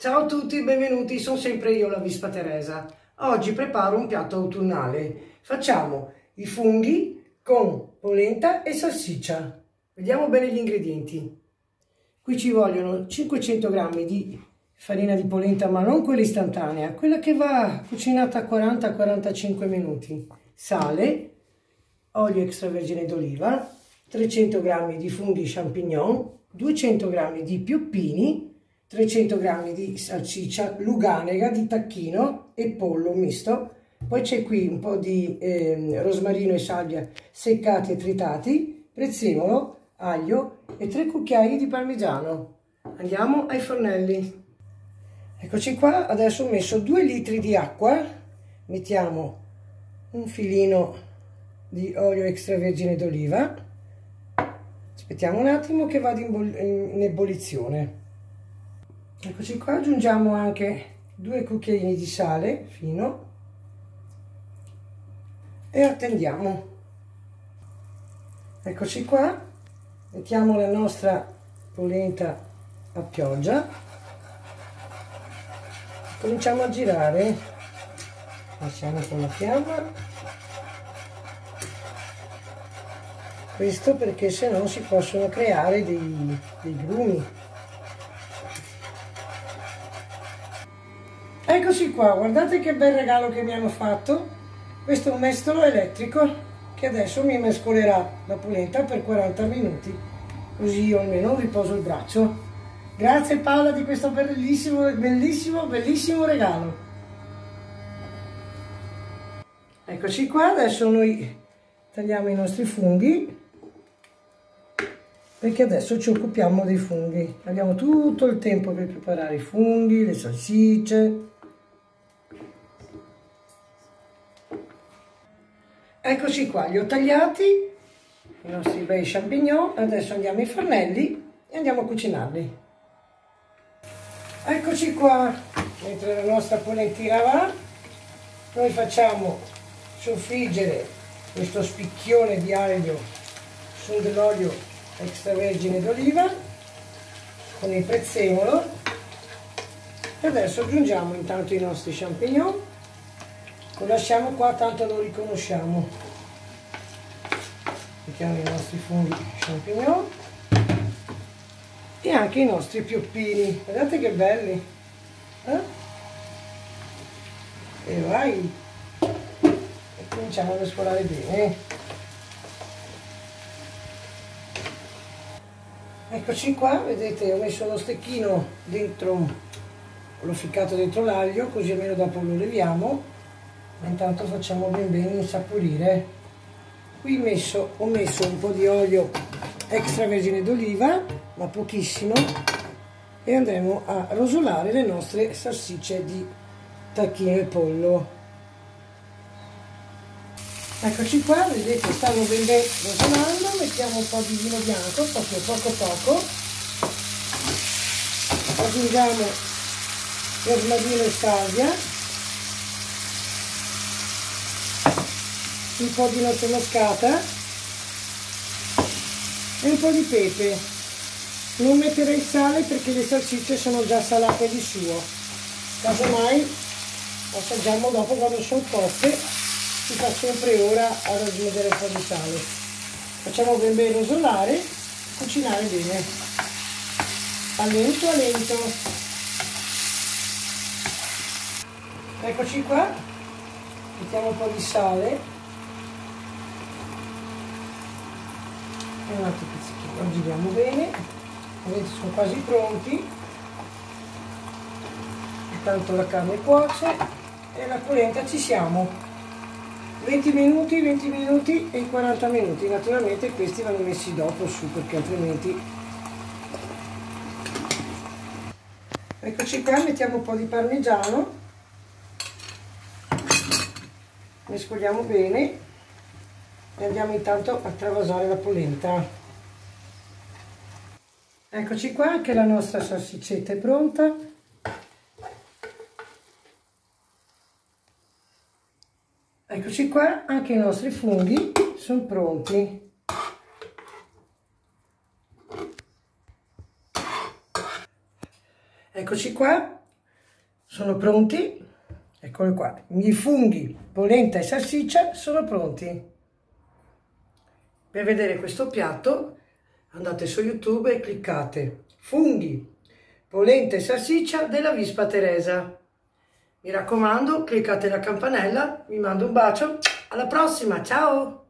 Ciao a tutti, benvenuti, sono sempre io la Vispa Teresa. Oggi preparo un piatto autunnale. Facciamo i funghi con polenta e salsiccia. Vediamo bene gli ingredienti. Qui ci vogliono 500 g di farina di polenta, ma non quella istantanea, quella che va cucinata a 40-45 minuti. Sale, olio extravergine d'oliva, 300 g di funghi champignon, 200 g di pioppini, 300 g di salsiccia luganega di tacchino e pollo misto. Poi c'è qui un po' di rosmarino e salvia seccati e tritati, prezzemolo, aglio e 3 cucchiai di parmigiano. Andiamo ai fornelli. Eccoci qua, adesso ho messo 2 litri di acqua, mettiamo un filino di olio extravergine d'oliva, aspettiamo un attimo che vada in ebollizione. Eccoci qua, aggiungiamo anche 2 cucchiaini di sale fino e attendiamo. Eccoci qua, mettiamo la nostra polenta a pioggia, cominciamo a girare, lasciamo con la fiamma, questo perché se no si possono creare dei grumi. Eccoci qua, guardate che bel regalo che mi hanno fatto. Questo è un mestolo elettrico che adesso mi mescolerà la polenta per 40 minuti, così io almeno riposo il braccio. Grazie Paola di questo bellissimo regalo. Eccoci qua, adesso noi tagliamo i nostri funghi, perché adesso ci occupiamo dei funghi. Abbiamo tutto il tempo per preparare i funghi, le salsicce. Eccoci qua, li ho tagliati, i nostri bei champignon. Adesso andiamo ai fornelli e andiamo a cucinarli. Eccoci qua, mentre la nostra polentina va, noi facciamo soffriggere questo spicchione di aglio su dell'olio extravergine d'oliva con il prezzemolo e adesso aggiungiamo intanto i nostri champignon. Lo lasciamo qua, tanto lo riconosciamo. Mettiamo i nostri funghi champignon e anche i nostri pioppini, guardate che belli, e vai, e cominciamo a mescolare bene. Eccoci qua, vedete, ho messo lo stecchino dentro, l'ho ficcato dentro l'aglio, così almeno dopo lo leviamo. Intanto facciamo ben insaporire. Qui ho messo un po' di olio extravergine d'oliva, ma pochissimo, e andremo a rosolare le nostre salsicce di tacchino e pollo. Eccoci qua, vedete, stanno ben rosolando. Mettiamo un po' di vino bianco, poco. Aggiungiamo rosmarino e salvia, un po' di noce moscata e un po' di pepe. Non metterei sale perché le salsicce sono già salate di suo, casomai assaggiamo dopo quando sono cotte. Si fa sempre ora ad aggiungere un po' di sale. Facciamo ben rosolare, cucinare bene a lento. Eccoci qua, mettiamo un po' di sale e un altro pizzichino, giriamo bene. Vedete, sono quasi pronti. Intanto la carne cuoce e la polenta ci siamo. 20 minuti e 40 minuti. Naturalmente questi vanno messi dopo su, perché altrimenti. Eccoci qua, mettiamo un po' di parmigiano, mescoliamo bene e andiamo intanto a travasare la polenta. Eccoci qua, anche la nostra salsiccetta è pronta. Eccoci qua, anche i nostri funghi sono pronti. Eccoci qua, sono pronti. Eccoli qua, i miei funghi, polenta e salsiccia sono pronti. Per vedere questo piatto andate su YouTube e cliccate funghi, polenta e salsiccia della Vispa Teresa. Mi raccomando, cliccate la campanella, vi mando un bacio, alla prossima, ciao!